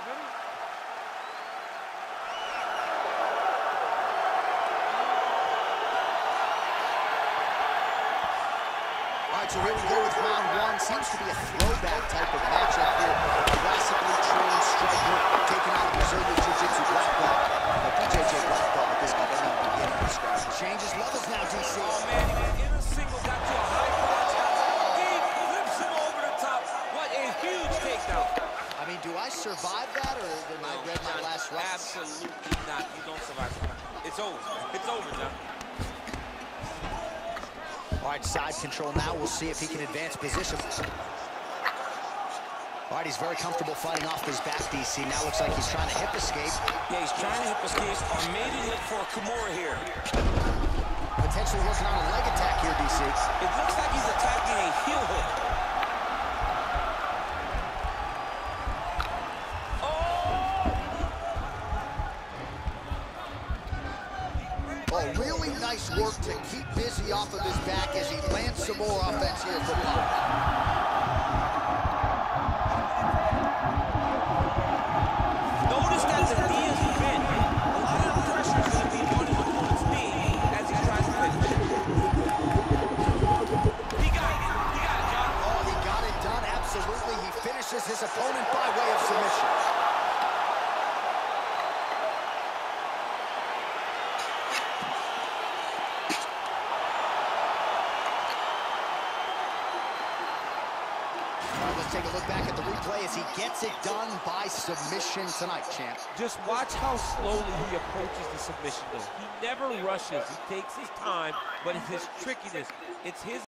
All right, so here we go with round one. Seems to be a throwback type of matchup here. Classically trained striker taking on a Brazilian Jiu-Jitsu black belt. But BJJ black belt with this guy doesn't even begin to describe. Changes levels now, DC. Oh, man, in a single, got to a high punch. He flips him over the top. What a huge takedown. I mean, do I survive that, or am I read my last round? Absolutely not. You don't survive. It's over. It's over, John. All right, side control now. We'll see if he can advance position. All right, he's very comfortable fighting off his back, DC. Now looks like he's trying to hip escape. Yeah, he's trying to hip escape, or maybe look for a Kimura here. Potentially working on a leg attack here, DC. It looks like he's attacking a heel hook. Oh, really nice work to keep busy off of his back as he lands some more offense here for Pop. Notice that the knee is bent. A lot of pressure is going to be on his opponent's knee as he tries to finish. He got it. He got it, John. Oh, he got it done. Absolutely. He finishes his opponent by way of submission. Take a look back at the replay as he gets it done by submission tonight, champ. Just watch how slowly he approaches the submission, though. He never rushes. He takes his time, but it's his trickiness. It's his